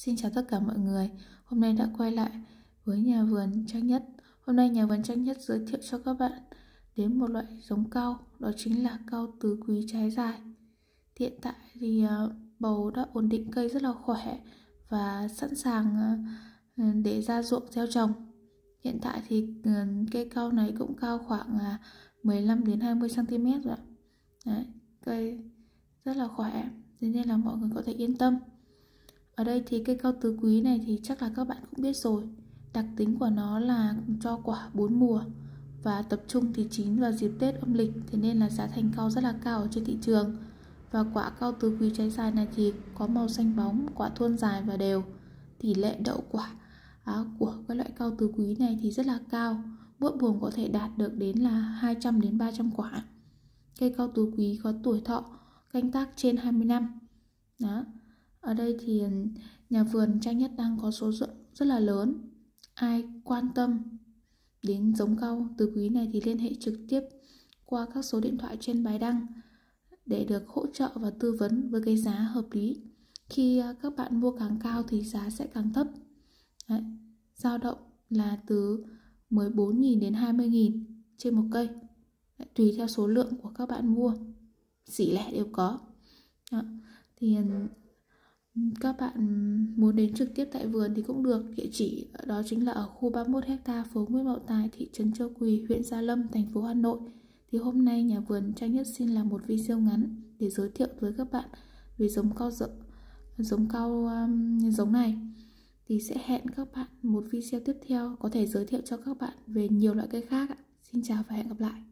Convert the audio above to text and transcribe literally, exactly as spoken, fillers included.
Xin chào tất cả mọi người. Hôm nay đã quay lại với nhà vườn Trang Nhất. Hôm nay nhà vườn Trang Nhất giới thiệu cho các bạn đến một loại giống cau, đó chính là cau tứ quý trái dài. Hiện tại thì uh, bầu đã ổn định, cây rất là khỏe và sẵn sàng uh, để ra ruộng gieo trồng. Hiện tại thì uh, cây cau này cũng cao khoảng uh, mười lăm đến hai mươi xăng ti mét rồi. Đấy, cây rất là khỏe, thế nên là mọi người có thể yên tâm. Ở đây thì cây cau tứ quý này thì chắc là các bạn cũng biết rồi. Đặc tính của nó là cho quả bốn mùa và tập trung thì chín vào dịp Tết âm lịch, thế nên là giá thành cau rất là cao ở trên thị trường. Và quả cau tứ quý trái dài này thì có màu xanh bóng, quả thuôn dài và đều. Tỷ lệ đậu quả à, của cái loại cau tứ quý này thì rất là cao, mỗi buồng có thể đạt được đến là hai trăm đến ba trăm quả. Cây cau tứ quý có tuổi thọ canh tác trên hai mươi năm. Đó. Ở đây thì nhà vườn Trang Nhất đang có số lượng rất là lớn. Ai quan tâm đến giống cau tứ quý này thì liên hệ trực tiếp qua các số điện thoại trên bài đăng để được hỗ trợ và tư vấn với cái giá hợp lý. Khi các bạn mua càng cao thì giá sẽ càng thấp. Đấy, dao động là từ mười bốn nghìn đến hai mươi nghìn trên một cây. Đấy, tùy theo số lượng của các bạn mua, xỉ lẻ đều có. Đó. Thì các bạn muốn đến trực tiếp tại vườn thì cũng được. Địa chỉ đó chính là ở khu ba mươi mốt héc-ta, phố Nguyễn Mậu Tài, thị trấn Châu Quỳ, huyện Gia Lâm, thành phố Hà Nội. Thì hôm nay nhà vườn Trang Nhất xin làm một video ngắn để giới thiệu với các bạn về giống cau rộng, giống cau um, giống này. Thì sẽ hẹn các bạn một video tiếp theo có thể giới thiệu cho các bạn về nhiều loại cây khác. Xin chào và hẹn gặp lại.